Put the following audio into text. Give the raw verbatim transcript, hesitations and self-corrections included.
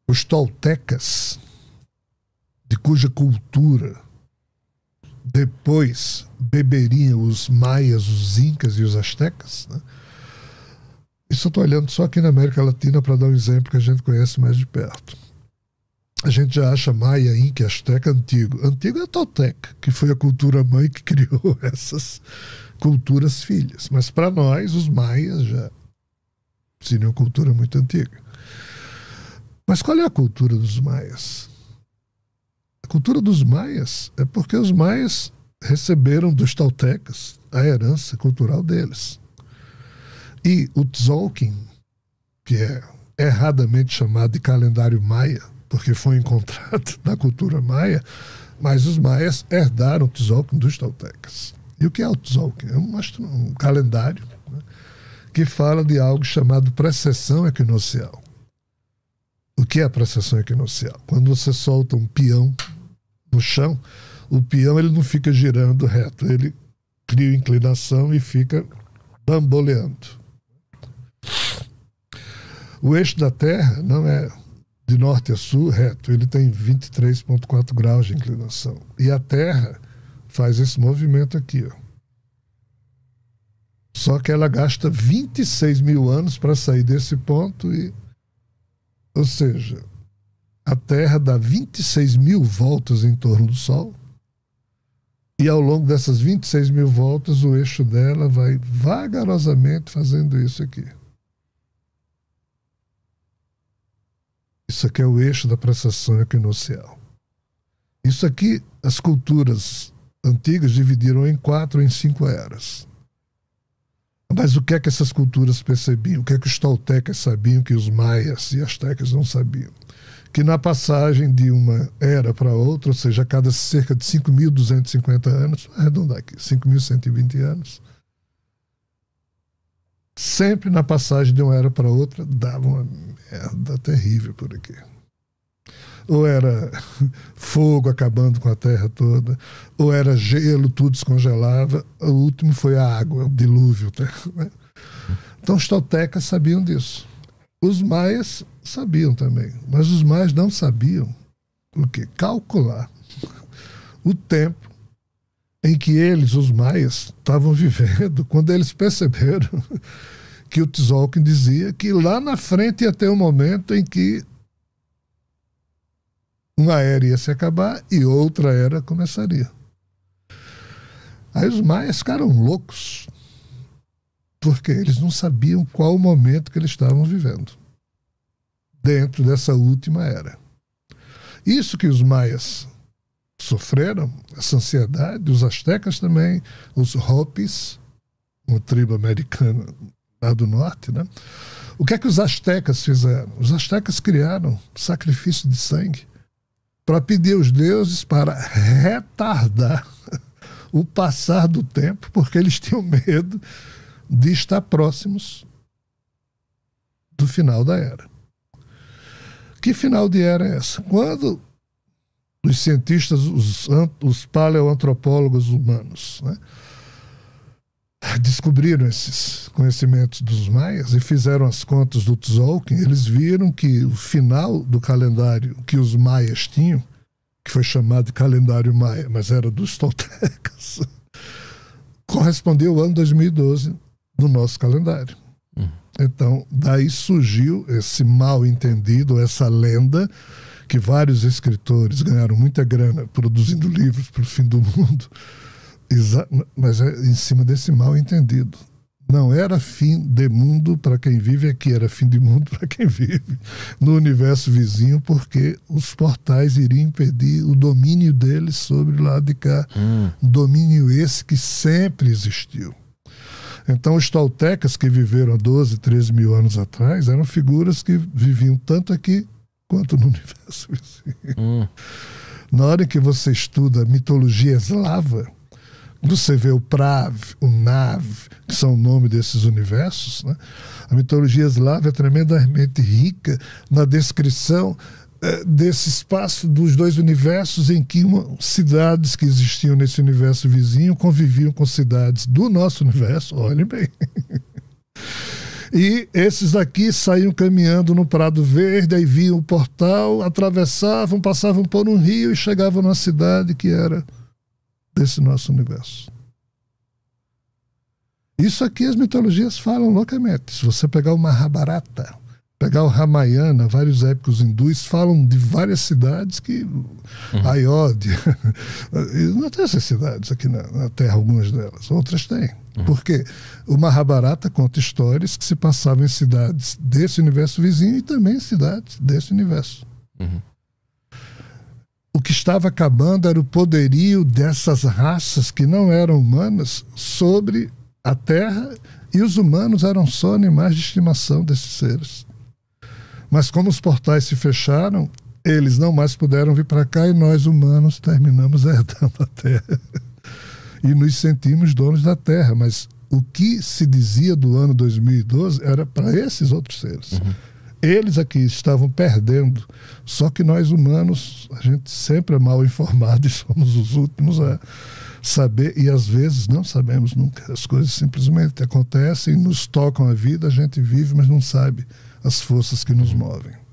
os toltecas, de cuja cultura depois beberiam os maias, os incas e os astecas, né? Isso eu estou olhando só aqui na América Latina para dar um exemplo que a gente conhece mais de perto. A gente já acha maia, inca e asteca antigo. Antigo é a tolteca, que foi a cultura mãe que criou essas culturas filhas. Mas para nós, os maias já seriam uma cultura muito antiga. Mas qual é a cultura dos maias? A cultura dos maias é porque os maias receberam dos toltecas a herança cultural deles. E o Tzolk'in, que é erradamente chamado de calendário maia, porque foi encontrado na cultura maia, mas os maias herdaram o Tzolk'in dos toltecas. E o que é o Tzolk'in? É um, um calendário, né, que fala de algo chamado precessão equinocial. O que é a precessão equinocial? Quando você solta um peão no chão, o peão ele não fica girando reto, ele cria inclinação e fica bamboleando. O eixo da Terra não é de norte a sul reto, ele tem vinte e três vírgula quatro graus de inclinação. E a Terra faz esse movimento aqui, ó. Só que ela gasta vinte e seis mil anos para sair desse ponto, e, ou seja, a Terra dá vinte e seis mil voltas em torno do Sol, e ao longo dessas vinte e seis mil voltas o eixo dela vai vagarosamente fazendo isso aqui. Isso aqui é o eixo da precessão equinocial. Isso aqui, as culturas antigas dividiram em quatro ou em cinco eras. Mas o que é que essas culturas percebiam? O que é que os toltecas sabiam que os maias e astecas não sabiam? Que na passagem de uma era para outra, ou seja, a cada cerca de cinco mil duzentos e cinquenta anos, vou arredondar aqui, cinco mil cento e vinte anos, sempre na passagem de uma era para outra, dava uma merda terrível por aqui. Ou era fogo acabando com a terra toda, ou era gelo, tudo descongelava. O último foi a água, o dilúvio. Né? Então os toltecas sabiam disso. Os maias sabiam também, mas os maias não sabiam o quê? Calcular o tempo em que eles, os maias, estavam vivendo quando eles perceberam que o Tzolk'in dizia que lá na frente ia ter um momento em que uma era ia se acabar e outra era começaria. Aí os maias ficaram loucos, porque eles não sabiam qual o momento que eles estavam vivendo dentro dessa última era. Isso que os maias sofreram, essa ansiedade, os astecas também, os Hopis, uma tribo americana lá do norte, né? O que é que os astecas fizeram? Os astecas criaram sacrifício de sangue para pedir aos deuses para retardar o passar do tempo, porque eles tinham medo de estar próximos do final da era. Que final de era é essa? Quando os cientistas, os, os paleoantropólogos humanos, né, descobriram esses conhecimentos dos maias e fizeram as contas do Tzolk'in, eles viram que o final do calendário que os maias tinham, que foi chamado de calendário maia, mas era dos toltecas, correspondeu ao ano dois mil e doze do nosso calendário. Uhum. Então, daí surgiu esse mal entendido, essa lenda, que vários escritores ganharam muita grana produzindo livros para o fim do mundo, mas é em cima desse mal entendido. Não era fim de mundo para quem vive aqui, era fim de mundo para quem vive no universo vizinho, porque os portais iriam impedir o domínio deles sobre o lado de cá. Hum. Domínio esse que sempre existiu. Então os toltecas que viveram há doze, treze mil anos atrás eram figuras que viviam tanto aqui quanto no universo vizinho. Hum. Na hora que você estuda a mitologia eslava, você vê o Prav, o Nav, que são o nome desses universos, né? A mitologia eslava é tremendamente rica na descrição eh, desse espaço dos dois universos em que uma, cidades que existiam nesse universo vizinho conviviam com cidades do nosso universo, olhem bem. E esses daqui saíam caminhando no Prado Verde, aí viam o portal, atravessavam, passavam por um rio e chegavam numa cidade que era desse nosso universo. Isso aqui as mitologias falam loucamente. Se você pegar o Mahabharata, pegar o Ramayana, vários épicos hindus falam de várias cidades que... Uhum. Ayodhya. Não tem essas cidades aqui na, na Terra, algumas delas. Outras têm. Uhum. Porque o Mahabharata conta histórias que se passavam em cidades desse universo vizinho e também em cidades desse universo. Uhum. O que estava acabando era o poderio dessas raças que não eram humanas sobre a Terra, e os humanos eram só animais de estimação desses seres. Mas como os portais se fecharam, eles não mais puderam vir para cá e nós humanos terminamos herdando a Terra. E nos sentimos donos da Terra. Mas o que se dizia do ano dois mil e doze era para esses outros seres. Uhum. Eles aqui estavam perdendo. Só que nós humanos, a gente sempre é mal informado e somos os últimos a saber, e às vezes não sabemos nunca. As coisas simplesmente acontecem, nos tocam a vida, a gente vive, mas não sabe as forças que nos movem.